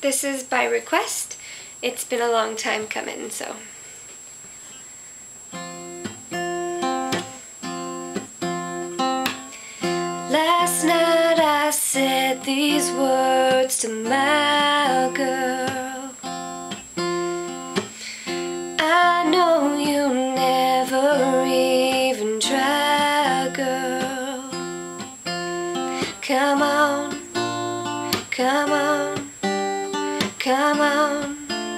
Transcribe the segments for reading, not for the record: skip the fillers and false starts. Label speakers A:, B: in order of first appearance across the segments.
A: This is by request. It's been a long time coming, so. Last night I said these words to my girl. I know you never even try, girl. Come on, come on, come on.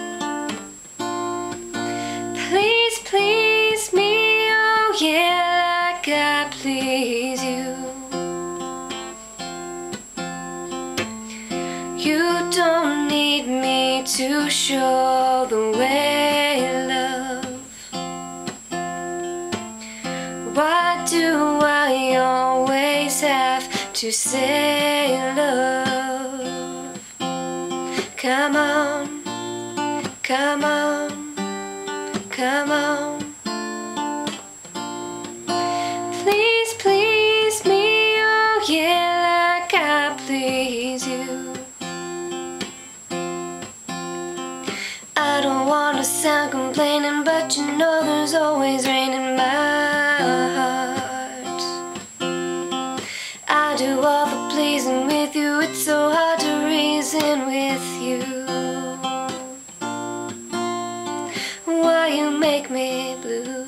A: Please, please me, oh yeah, like I please you. You don't need me to show the way, love. Why do I always have to say love? Come on, come on, come on. Please, please me, oh yeah, like I please you. I don't want to sound complaining, but you know there's always rain in my heart. I do all the pleasing with you, it's so hard to reason with you. Why you make me blue?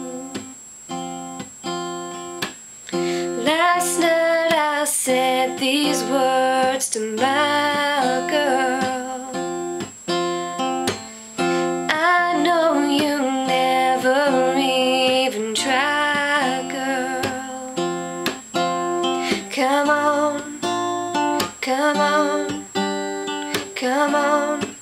A: Last night I said these words to my girl. I know you never even try, girl. Come on, come on, come on.